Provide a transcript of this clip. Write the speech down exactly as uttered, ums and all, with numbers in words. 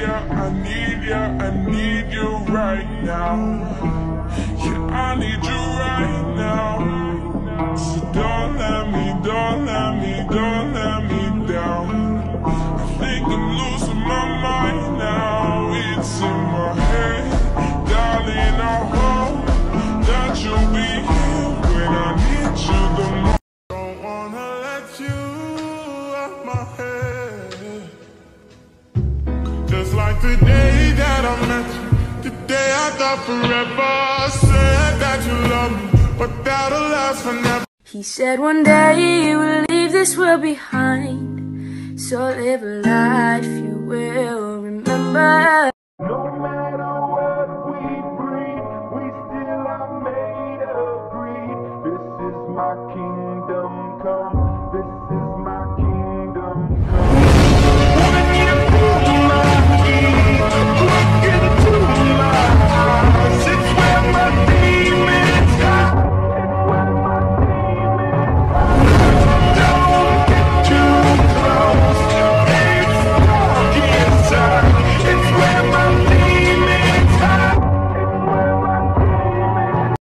ya, I need ya, I need you right now. Yeah, I need you right now. So don't let me, don't let me, don't let me down. I think I'm losing my mind now. It's in my head, darling, I hope that you'll be here when I need you the most. Don't wanna let you out my head. Just like the day that I met you, the day I thought forever. Said that you love me, but that'll last forever. He said one day you will leave this world behind, so live a life you will remember.